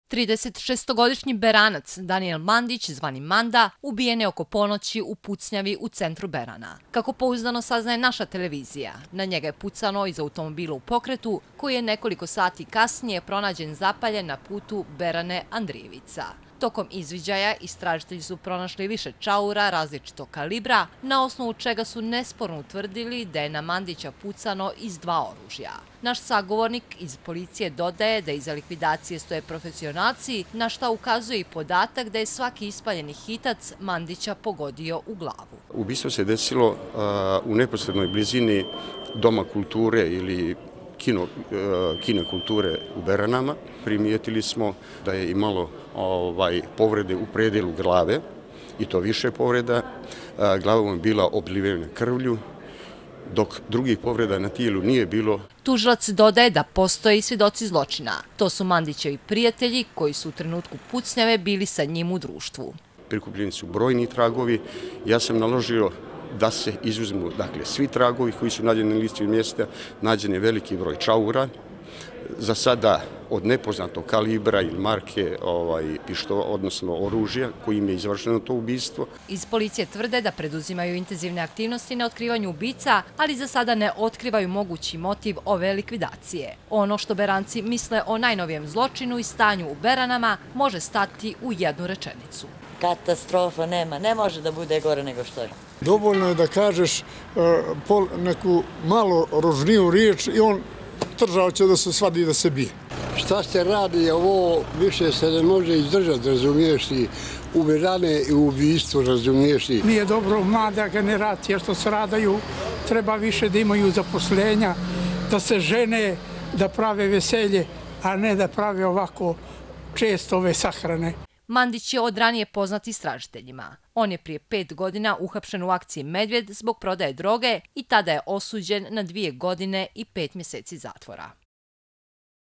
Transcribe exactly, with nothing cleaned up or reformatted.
tridesetšestogodišnji Beranac Daniel Mandić, zvani Manda, ubijen je oko ponoći u pucnjavi u centru Berana. Kako pouzdano saznaje naša televizija, na njega je pucano iz automobila u pokretu, koji je nekoliko sati kasnije pronađen zapaljen na putu Berane-Andrijevica. Tokom izviđaja istražitelji su pronašli više čaura različitog kalibra, na osnovu čega su nesporno utvrdili da je na Mandića pucano iz dva oružja. Naš sagovornik iz policije dodaje da iza likvidacije stoje profesionalci, na šta ukazuje i podatak da je svaki ispaljeni hitac Mandića pogodio u glavu. Ubistvo se desilo u neposrednoj blizini Doma kulture ili Kino, kino kulture u Beranama. Primijetili smo da je imalo ovaj, povrede u predelu glave, i to više povreda. Glava je bila oblivena krvlju, dok drugih povreda na tijelu nije bilo. Tužilac dodaje da postoje i svjedoci zločina. To su Mandićevi prijatelji koji su u trenutku pucnjave bili sa njim u društvu. Prikupljeni su brojni tragovi. Ja sam naložio da se izuzmu, dakle, svi tragovi koji su nađeni na listi mjesta, nađen je veliki broj čaura. Za sada od nepoznatog kalibra ili marke ovaj, pištolja, odnosno oružja kojim je izvršeno to ubistvo. Iz policije tvrde da preduzimaju intenzivne aktivnosti na otkrivanju ubica, ali za sada ne otkrivaju mogući motiv ove likvidacije. Ono što Beranci misle o najnovijem zločinu i stanju u Beranama može stati u jednu rečenicu. Katastrofa nema, ne može da bude gore nego što je. Dovoljno je da kažeš neku malo ružniju riječ i on držao će da se svadi i da se bije. Šta se radi, ovo više se ne može izdržati, razumiješ li, u Berane i u ubijstvu, razumiješ li. Nije dobro, mlada generacija što se radaju, treba više da imaju zaposlenja, da se žene, da prave veselje, a ne da prave ovako često ove sahrane. Mandić je od ranije poznat istražiteljima. On je prije pet godina uhapšen u akciji Medvjed zbog prodaje droge i tada je osuđen na dvije godine i pet mjeseci zatvora.